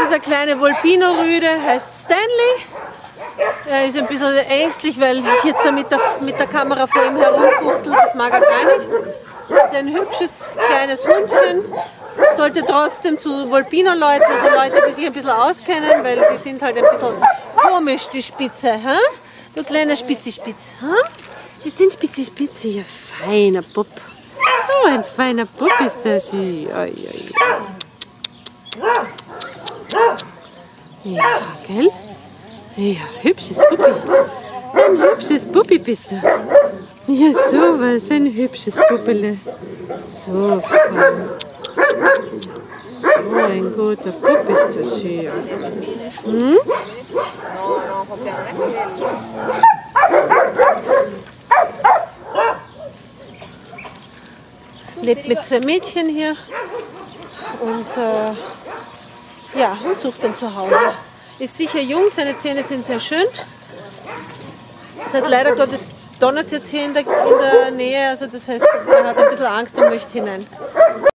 ist eine kleine Volpino-Rüde, heißt Stanley. Er ist ein bisschen ängstlich, weil ich jetzt da mit der Kamera vor ihm herumfuchtel. Das mag er gar nicht. Er ist ein hübsches kleines Hundchen. Sollte trotzdem zu Volpino-Leuten, also Leute, die sich ein bisschen auskennen, weil die sind halt ein bisschen komisch, die Spitze. Hä? Du kleiner Spitzi-Spitz. Ist denn Spitzi-Spitzi? Ja, feiner Bub. So ein feiner Bub ist das. Ja, gell? Ja, hübsches Puppi. Ein hübsches Puppi bist du. Ja, sowas, ein hübsches Puppele. So fein. So ein guter Pupp ist das hier. Hm? Lebt mit 2 Mädchen hier und ja, und sucht ein Zuhause. Ist sicher jung, seine Zähne sind sehr schön. Seit leider Gottes donnert es jetzt hier in der Nähe, also das heißt, er hat ein bisschen Angst und möchte hinein.